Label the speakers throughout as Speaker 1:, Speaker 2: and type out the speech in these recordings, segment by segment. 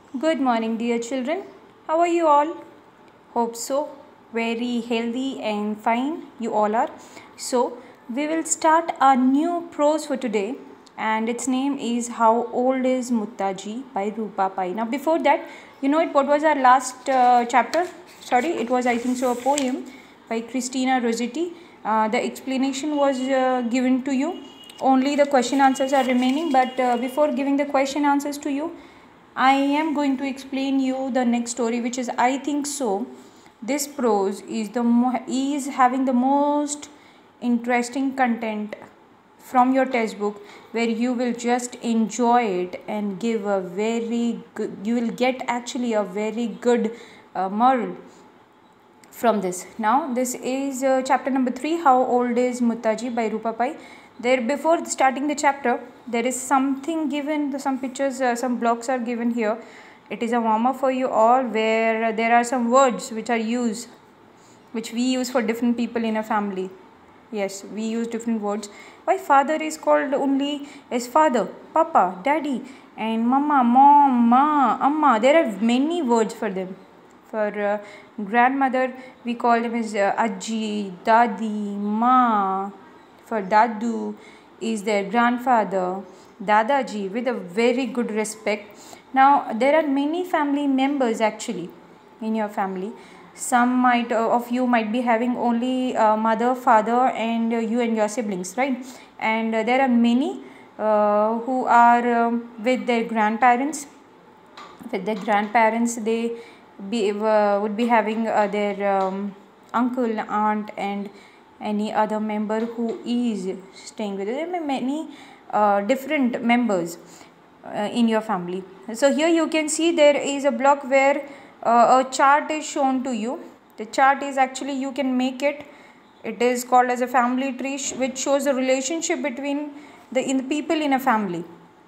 Speaker 1: Good morning, dear children. How are you all? Hope so. Very healthy and fine. You all are. So, we will start a new prose for today, and its name is How Old is Muttaji by Rupa Pai. Now, before that, what was our last chapter? Sorry, it was, I think so, a poem by Christina Rossetti. The explanation was given to you. Only the question answers are remaining, but before giving the question answers to you, I am going to explain you the next story, which is I think so. This prose is having the most interesting content from your textbook, where you will just enjoy it and give a very good. You will get actually a very good moral from this. Now, this is chapter number 3, How Old is Muttaji by Rupa Pai. There, before starting the chapter, there is something given, some pictures, some blocks are given here. It is a warm-up for you all, where there are some words which are used, which we use for different people in a family. Yes, we use different words. Why father is called only as father, papa, daddy, and mama, mom, ma, amma. There are many words for them. For grandmother, we call them as Ajji, Dadi, Ma. For Dadu is their grandfather, Dadaji, with a very good respect. Now, there are many family members actually in your family. Some of you might be having only mother, father, and you and your siblings, right? And there are many who are with their grandparents. With their grandparents, they would be having their uncle, aunt, and any other member who is staying with them. There are many different members in your family. So here you can see there is a block where a chart is shown to you. The chart is actually, you can make it. It is called as a family tree, which shows the relationship between the people in a family.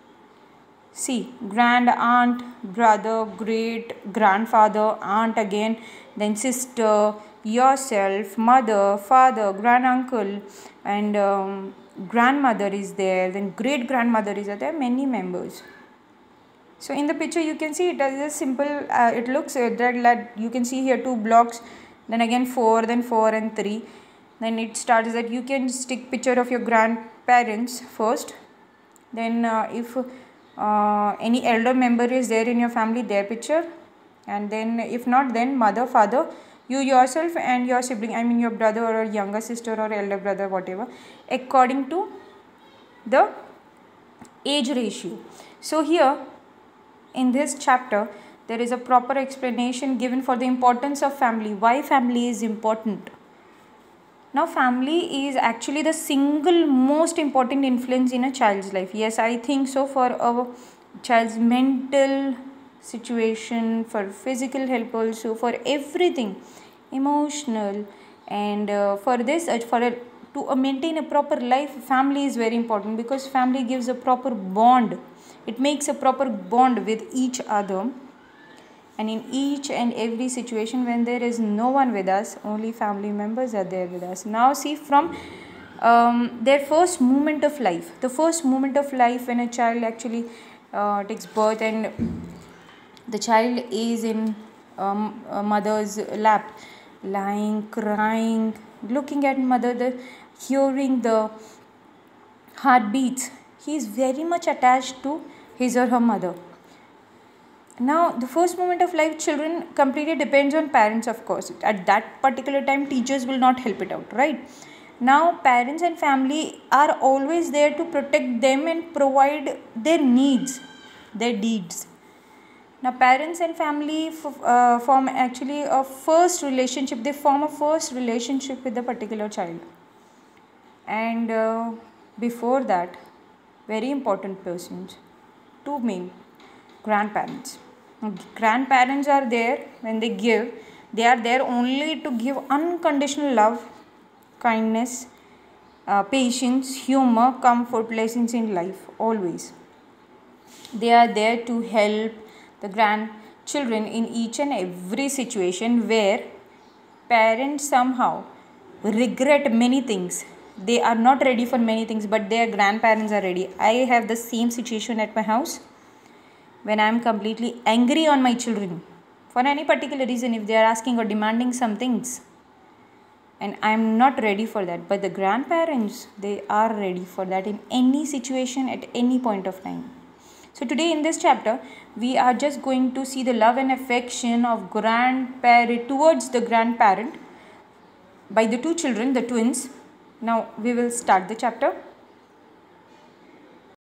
Speaker 1: See, grand aunt, brother, great grandfather, aunt again, then sister, yourself, mother, father, granduncle, and grandmother is there, then great grandmother is there. There are many members. So in the picture you can see it as a simple, it looks that you can see here 2 blocks, then again 4, then 4 and 3. Then it starts that you can stick picture of your grandparents first. Then if any elder member is there in your family, their picture. And then if not, then mother, father, you yourself and your sibling, I mean your brother or younger sister or elder brother, whatever, according to the age ratio. So here in this chapter, there is a proper explanation given for the importance of family, why family is important. Now, family is actually the single most important influence in a child's life. Yes, I think so. For a child's mental situation, for physical help also, for everything, emotional, and for this, to maintain a proper life, family is very important, because family gives a proper bond. It makes a proper bond with each other. And in each and every situation, when there is no one with us, only family members are there with us. Now see, from their first moment of life, the first moment of life when a child actually takes birth, and the child is in a mother's lap, lying, crying, looking at mother, hearing the heartbeats, he is very much attached to his or her mother. Now, the first moment of life, children completely depends on parents, of course. At that particular time, teachers will not help it out, right? Now, parents and family are always there to protect them and provide their needs, their deeds. Now, parents and family form actually a first relationship. They form a first relationship with the particular child. And before that, very important persons, 2 main: grandparents. Grandparents are there when they are there only to give unconditional love, kindness, patience, humor, comfort, lessons in life, always. They are there to help the grandchildren in each and every situation where parents somehow regret many things. They are not ready for many things, but their grandparents are ready. I have the same situation at my house. when I am completely angry on my children for any particular reason, if they are asking or demanding some things, and I am not ready for that. But the grandparents, they are ready for that in any situation at any point of time. So today in this chapter, we are just going to see the love and affection of grandparent towards the grandparent by the two children, the twins. Now we will start the chapter.